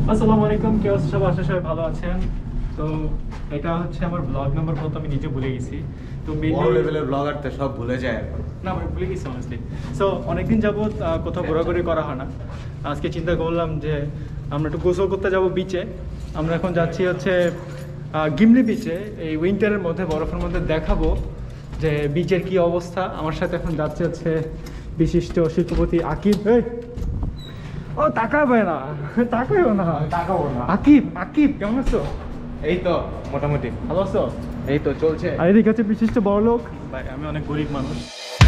আসসালামু আলাইকুম, কি অবস্থা সব? আশা সবাই ভালো আছেন। তো এটা হচ্ছে আমার ব্লগ নাম্বার, কত আমি নিজে ভুলে গেছি। তো বড় লেভেলের ব্লগার তো সব ভুলে যায় এখন। না, আমি ভুলে গেছি অনেস্টলি। সো অনেকদিন যাবত কোথাও ঘোরাঘুরি করা হয় না। আজকে চিন্তা করলাম যে আমরা একটু গোসল করতে যাব বিচে। আমরা এখন যাচ্ছি হচ্ছে গিমলি বিচে। এই উইন্টারের মধ্যে, বরফের মধ্যে দেখাবো যে বিচের কি অবস্থা। আমার সাথে এখন যাচ্ছে হচ্ছে বিশিষ্ট শিল্পপতি আকিব। ও তাকাবে না, তাকাইও না, তাকাবো না। আকিব কেমন আছো? এই তো মোটামুটি ভালো আছো? এই তো চলছে। আর এদিকে হচ্ছে বিশিষ্ট বড়লোক ভাই, আমি অনেক গরিব মানুষ।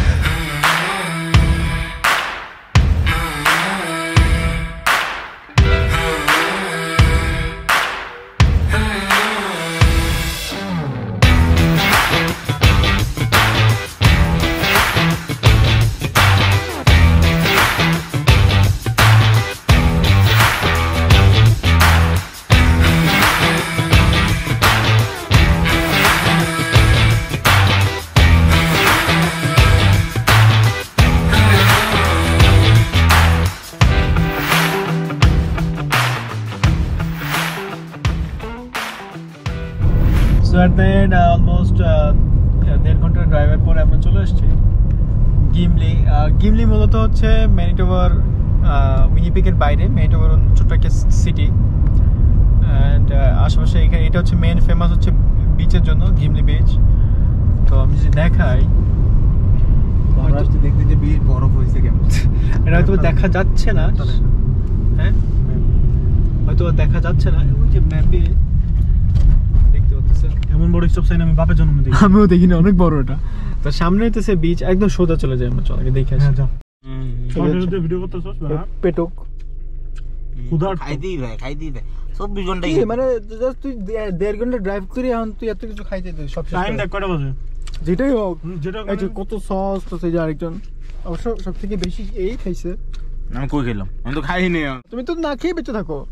অলমোস্ট 1.5 ঘন্টার ড্রাইভের পরে আমরা চলে এসেছি গিমলি। গিমলি মূলত হচ্ছে ম্যানিটোবার, উইনিপেগের বাইরে। ম্যানিটোবার ছোট্ট একটা সিটি, অ্যান্ড আশেপাশে এখানে এটা হচ্ছে মেন ফেমাস হচ্ছে বিচের জন্য, গিমলি বিচ। তো আমি যদি দেখাই, দেখতে যে বিচ বরফ হয়েছে কেমন, এটা হয়তো দেখা যাচ্ছে না। হ্যাঁ, হয়তো দেখা যাচ্ছে না। ওই যে ম্যাপে দেখতে পাচ্ছেন, এমন বড় স্টপ সাইন আমি বাপের জন্ম দেখি। আমিও দেখিনি, অনেক বড় এটা। তো সামনে হইতেছে বিচ, একদম সোজা চলে যায়। আমরা চলে দেখে আসি। ভিডিও করতেছস পেটক খুদার খাইতেই দেয় 24 ঘন্টাই। মানে জাস্ট তুই 1.5 ঘন্টা ড্রাইভ করি, এখন তুই এত কিছু খাইতে দে সব টাইম দেখ কয়টা বাজে। যেটাই হোক, যেটা এই যে কত সস তো, সেই যে আরেকজন অবশ্য সব থেকে বেশি এই খাইছে। আমি কই খেলাম, আমি তো খাইনি। তুমি তো না খেয়ে বেঁচে থাকো।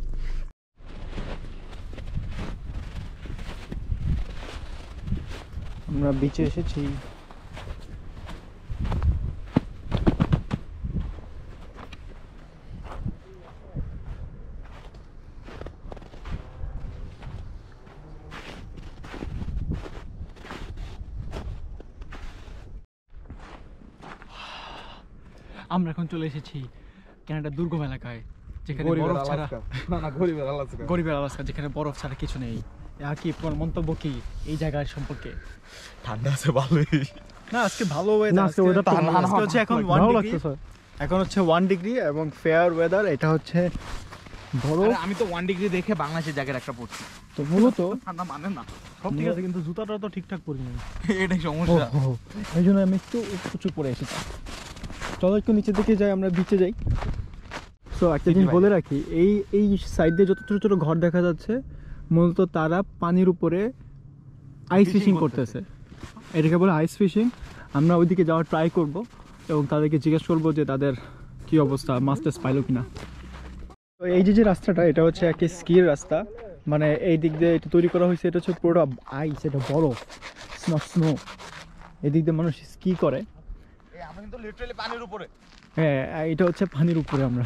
আমরা বিচে এসেছি। আমরা এখন চলে এসেছি কানাডার দুর্গম এলাকায়, যেখানে বরফ ছাড়া, গরিবের আলাস্কা, যেখানে বরফ ছাড়া কিছু নেই। কি মন্তব্য কি এই জায়গার সম্পর্কে? ঠান্ডা আছে ভালোই না, আজকে ভালো ওয়েদার। আজকে হচ্ছে এখন 1 ডিগ্রি, এখন হচ্ছে 1 ডিগ্রি এবং ফেয়ার ওয়েদার। এটা হচ্ছে বরফ। আমি তো 1 ডিগ্রি দেখে বাংলাদেশের জায়গার একটা পড়ছি। তো মূলত ঠান্ডা মানে না, সব ঠিক আছে, কিন্তু জুতাটা তো ঠিকঠাক পরি না, এটাই সমস্যা। এই জন্য আমি একটু প্রচুর পরে এসেছি। চলো একটু নিচের দিকে যাই, আমরা বিচে যাই। সো একটা জিনিস বলে রাখি, এই সাইড দিয়ে যত ছোট ছোট ঘর দেখা যাচ্ছে, মূলত তারা পানির উপরে আইস ফিশিং করতেছে। এটাকে বলে আইস ফিশিং। আমরা ওইদিকে যাওয়ার ট্রাই করব এবং তাদেরকে জিজ্ঞেস করবো যে তাদের কি অবস্থা, মাছ টাছ পাইলো কিনা। তো এই যে রাস্তাটা, এটা হচ্ছে একটা স্কির রাস্তা। মানে এই দিক দিয়ে এটা তৈরি করা হয়েছে, এটা হচ্ছে পুরো আইস, এটা বরফ, স্নো। এই দিক দিয়ে মানুষ স্কি করে। আমি কিন্তু লিটারালি পানির উপরে। হ্যাঁ, এটা হচ্ছে পানির উপরে আমরা।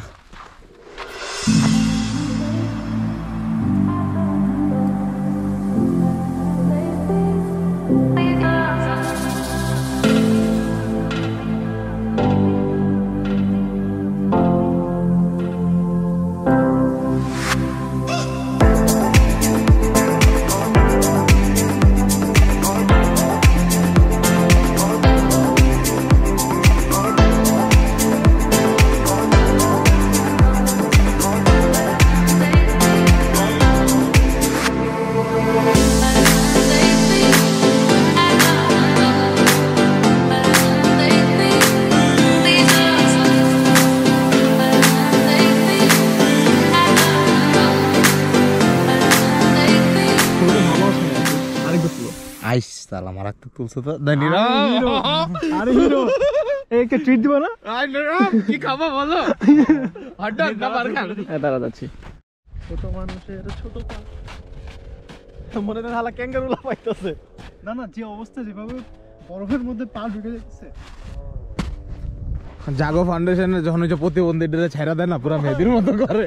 আইস সালা মারাত্মক তুলছো তো দানি না। আরে হিরো, একে ট্রিট দিব না? কি খাবো বলো? হট ডগ না বার্গার? দাঁড়া যাচ্ছি। ছোট মানুষের ছোট পা, মনে হয় হালা ক্যাঙ্গারু লাফাইতেছে। না না, যে অবস্থা, যেভাবে বরফের মধ্যে পা ঢুকে যাচ্ছে। জাগো ফাউন্ডেশনের যখন হচ্ছে প্রতিবন্ধীদের ছেড়া দেয় না পুরো মেয়েদের মতো করে।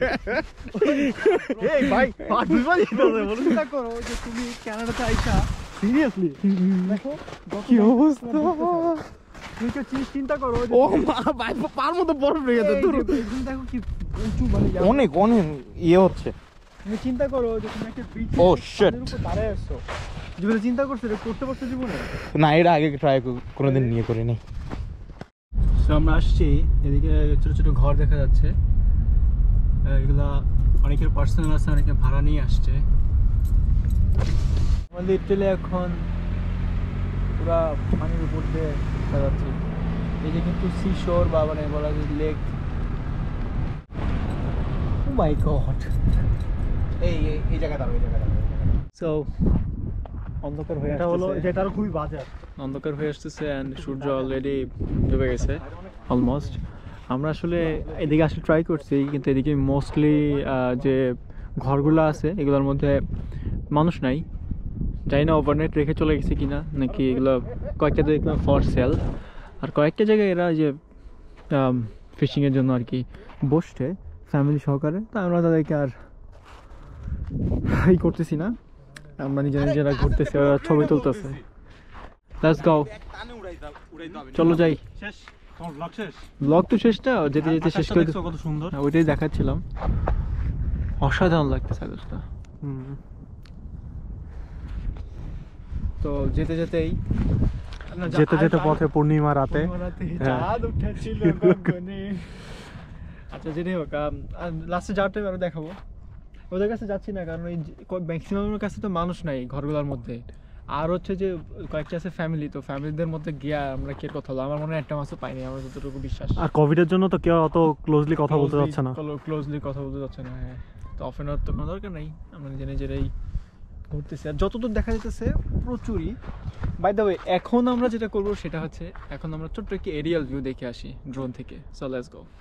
এই ভাই চিন্তা করো যে তুমি কানাডাতে আইসা সিরিয়াসলি দেখো কি অবস্থা, তুমি তো চিন্তা করো যে ও মা ভাই পার মতো বরফ লেগে গেছে। তুমি দেখো কি উঁচু মানে অনেক অনেক ইয়ে হচ্ছে। তুমি চিন্তা করো যে তুমি একটা ব্রিজ Oh, shit. উপর দাঁড়ায় আসছো, যেগুলো চিন্তা করছো এটা করতে পারছো জীবনে? না এটা আগে ট্রাই কোনোদিন নিয়ে করিনি। তো আমরা আসছি, এদিকে ছোট ছোট ঘর দেখা যাচ্ছে, এগুলা অনেকের পার্সোনাল আছে, অনেকে ভাড়া নিয়ে আসছে। আমাদের ইটালি এখন পুরা পানির উপর দিয়ে দেখা যাচ্ছে। এই যে কিন্তু সি শোর বা মানে বলা যায় লেক। ও মাই গড, এই জায়গা দাঁড়াও, এই জায়গা দাঁড়াও। সো অন্ধকার হয়ে এটা হলো আসছে, যেটা আরো খুবই বাজে। অন্ধকার হয়ে আসতেছে অ্যান্ড সূর্য অলরেডি ডুবে গেছে অলমোস্ট। আমরা আসলে এদিকে আসলে ট্রাই করছি, কিন্তু এদিকে মোস্টলি যে ঘরগুলো আছে এগুলোর মধ্যে মানুষ নাই। জানি না ওভারনাইট রেখে চলে গেছে কিনা, নাকি এগুলো কয়েকটা দেখলাম ফর সেল, আর কয়েকটা জায়গায় এরা যে ফিশিংয়ের জন্য আর কি বসছে ফ্যামিলি সহকারে। তা আমরা তাদেরকে আর করতেছি না, আমরা নিজেরা ঘুরতেছি, ওরা ছবি তুলতেছে। লেটস গো, চলো যাই। শেষ তোমার ব্লগ শেষ? ব্লগ তো শেষ না, যেতে যেতে শেষ করে দেখছো কত সুন্দর। ওইটাই দেখাচ্ছিলাম, অসাধারণ লাগতেছে আকাশটা। তো যেতে যেতেই যেতে যেতে পথে পূর্ণিমা রাতে চাঁদ উঠেছিল গগনে। আচ্ছা যেটাই হোক, লাস্টে যাওয়ার টাইম আরো দেখাবো। ওদের কাছে যাচ্ছি না কারণ ওই ম্যাক্সিমামের কাছে তো মানুষ নাই ঘরগুলোর মধ্যে, আর হচ্ছে যে কয়েকটা আছে ফ্যামিলি, তো ফ্যামিলিদের মধ্যে গিয়া আমরা কে কথা হলো, আমার মনে হয় একটা মাসও পাইনি আমার যতটুকু বিশ্বাস। আর কোভিডের জন্য তো কেউ অত ক্লোজলি কথা বলতে যাচ্ছে না। ক্লোজলি কথা বলতে যাচ্ছে না, হ্যাঁ। তো অফ এন্ড তো কোনো দরকার নেই, আমরা নিজেরাই ঘুরতেছি। আর যতদূর দেখা যাচ্ছে প্রচুরই। বাই দ্য ওয়ে, এখন আমরা যেটা করবো সেটা হচ্ছে এখন আমরা ছোট্ট একটি এরিয়াল ভিউ দেখে আসি ড্রোন থেকে। So let's go.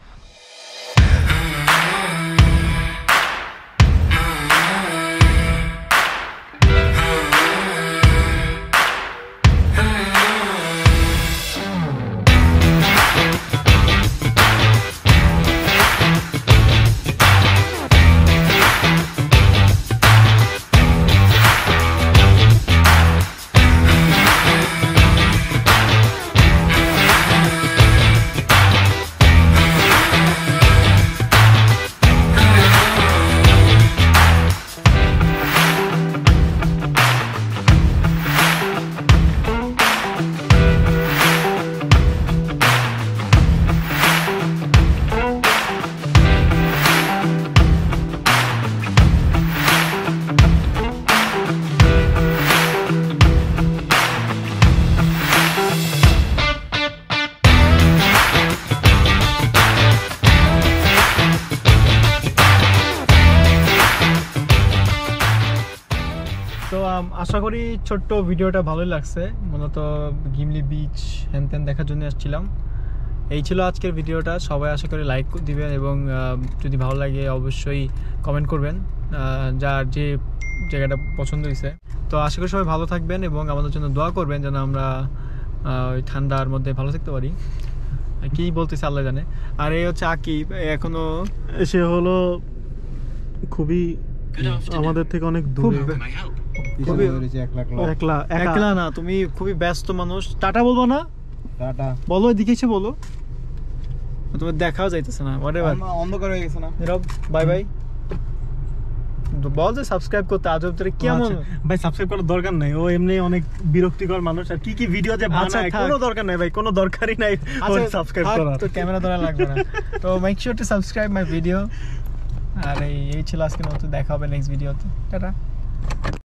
তো আশা করি ছোট্ট ভিডিওটা ভালোই লাগছে। মূলত গিমলি বিচ হ্যান দেখার জন্য আসছিলাম। এই ছিল আজকের ভিডিওটা। সবাই আশা করি লাইক দিবেন এবং যদি ভালো লাগে অবশ্যই কমেন্ট করবেন যার যে জায়গাটা পছন্দ হয়েছে। তো আশা করি সবাই ভালো থাকবেন এবং আমাদের জন্য দোয়া করবেন যেন আমরা ওই ঠান্ডার মধ্যে ভালো থাকতে পারি। কি বলতেছে আল্লাহ জানে। আর এই হচ্ছে আকিব, এখনো সে হলো খুবই আমাদের থেকে অনেক দূরে, একলা না, তুমি খুবই ব্যস্ত মানুষ। টাটা বলবো না, বলো এদিকে এসে বলো, তোমার দেখাও যাইতেছে না। অন্ধকার হয়ে গেছে না, নীরব বাই বাই বল যে সাবস্ক্রাইব করতে। আজব তোরে কেমন ভাই সাবস্ক্রাইব করার দরকার নাই, ও এমনি অনেক বিরক্তিকর মানুষ। আর কি কি ভিডিও যে বানায় কোনো দরকার নাই ভাই, কোনো দরকারই নাই সাবস্ক্রাইব করার। তো ক্যামেরা ধরা লাগবে না। তো make sure to subscribe my video. আর এই ছিল আজকে মতো, দেখা হবে নেক্সট ভিডিওতে। টাটা।